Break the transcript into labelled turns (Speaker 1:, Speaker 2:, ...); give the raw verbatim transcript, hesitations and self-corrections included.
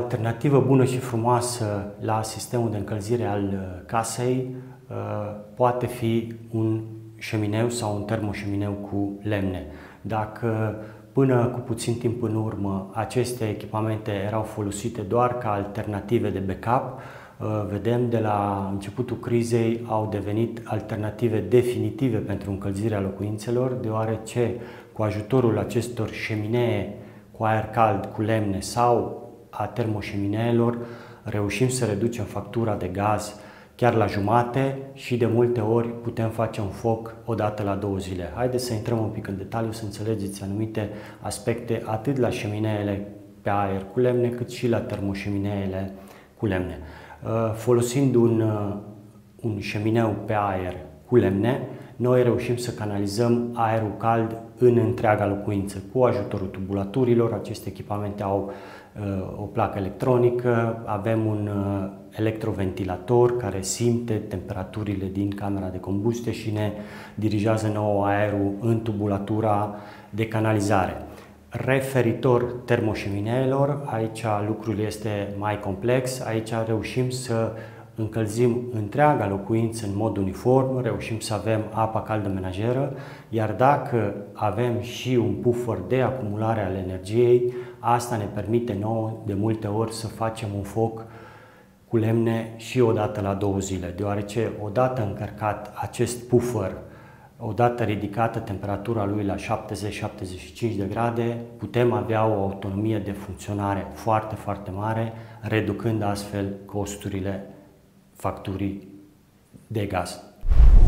Speaker 1: alternativă bună și frumoasă la sistemul de încălzire al casei poate fi un șemineu sau un termoșemineu cu lemne. Dacă până cu puțin timp în urmă aceste echipamente erau folosite doar ca alternative de backup, vedem de la începutul crizei au devenit alternative definitive pentru încălzirea locuințelor, deoarece cu ajutorul acestor șeminee cu aer cald, cu lemne sau a termoșemineelor reușim să reducem factura de gaz chiar la jumate și de multe ori putem face un foc o dată la două zile. Haideți să intrăm un pic în detaliu să înțelegeți anumite aspecte atât la șemineele pe aer cu lemne cât și la termoșemineele cu lemne. Folosind un, un șemineu pe aer cu lemne, noi reușim să canalizăm aerul cald în întreaga locuință. Cu ajutorul tubulaturilor, aceste echipamente au uh, o placă electronică, avem un uh, electroventilator care simte temperaturile din camera de combustie și ne dirigează nouă aerul în tubulatura de canalizare. Referitor termoșemineelor, aici lucrul este mai complex, aici reușim să încălzim întreaga locuință în mod uniform, reușim să avem apă caldă menajeră, iar dacă avem și un puffer de acumulare al energiei, asta ne permite nouă de multe ori să facem un foc cu lemne și odată la două zile, deoarece odată încărcat acest puffer, odată ridicată temperatura lui la șaptezeci șaptezeci și cinci de grade, putem avea o autonomie de funcționare foarte, foarte mare, reducând astfel costurile facturii de gaz.